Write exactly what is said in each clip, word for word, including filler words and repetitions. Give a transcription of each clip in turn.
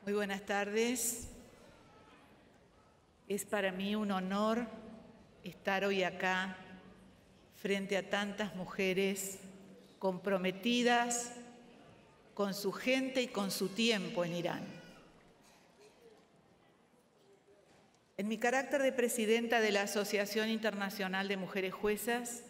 Muy buenas tardes. Es para mí un honor estar hoy acá frente a tantas mujeres comprometidas con su gente y con su tiempo en Irán. En mi carácter de presidenta de la Asociación Internacional de Mujeres Juezas,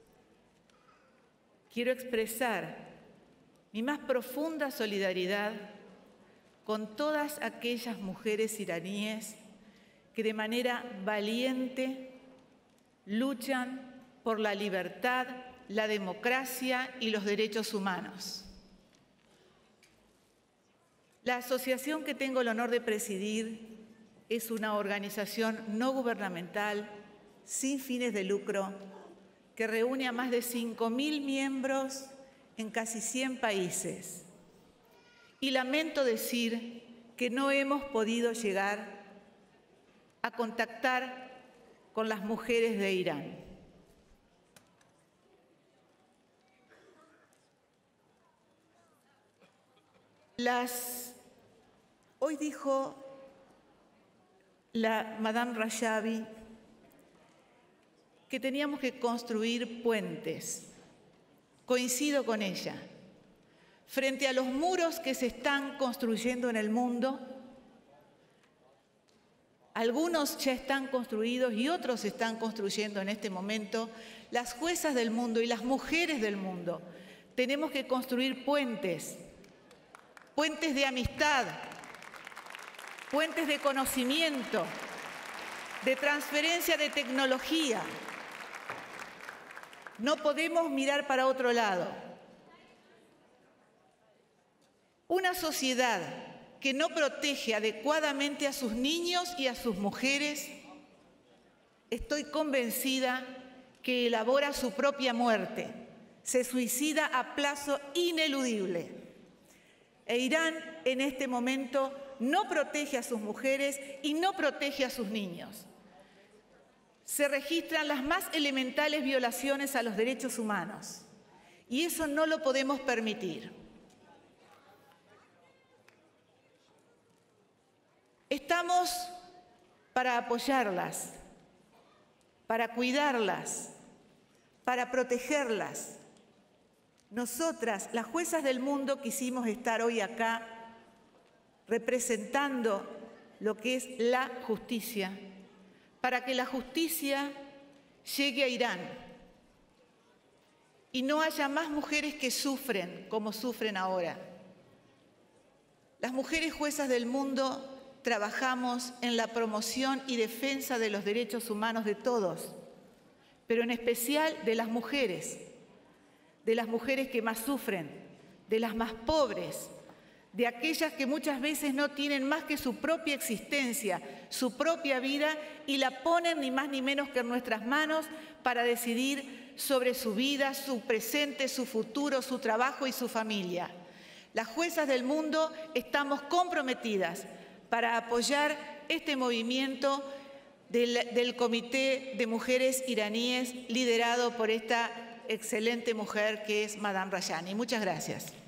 quiero expresar mi más profunda solidaridad con todas aquellas mujeres iraníes que de manera valiente luchan por la libertad, la democracia y los derechos humanos. La asociación que tengo el honor de presidir es una organización no gubernamental sin fines de lucro que reúne a más de cinco mil miembros en casi cien países. Y lamento decir que no hemos podido llegar a contactar con las mujeres de Irán. Las... Hoy dijo la Madame Rajavi que teníamos que construir puentes. Coincido con ella. Frente a los muros que se están construyendo en el mundo, algunos ya están construidos y otros se están construyendo en este momento, las juezas del mundo y las mujeres del mundo tenemos que construir puentes, puentes de amistad, puentes de conocimiento, de transferencia de tecnología. No podemos mirar para otro lado. Una sociedad que no protege adecuadamente a sus niños y a sus mujeres, estoy convencida que elabora su propia muerte, se suicida a plazo ineludible. E Irán en este momento no protege a sus mujeres y no protege a sus niños. Se registran las más elementales violaciones a los derechos humanos y eso no lo podemos permitir. Estamos para apoyarlas, para cuidarlas, para protegerlas. Nosotras, las juezas del mundo, quisimos estar hoy acá representando lo que es la justicia, para que la justicia llegue a Irán y no haya más mujeres que sufren como sufren ahora. Las mujeres juezas del mundo trabajamos en la promoción y defensa de los derechos humanos de todos, pero en especial de las mujeres, de las mujeres que más sufren, de las más pobres, de aquellas que muchas veces no tienen más que su propia existencia, su propia vida, y la ponen ni más ni menos que en nuestras manos para decidir sobre su vida, su presente, su futuro, su trabajo y su familia. Las juezas del mundo estamos comprometidas para apoyar este movimiento del, del Comité de Mujeres Iraníes liderado por esta excelente mujer que es Madame Rajani. Muchas gracias.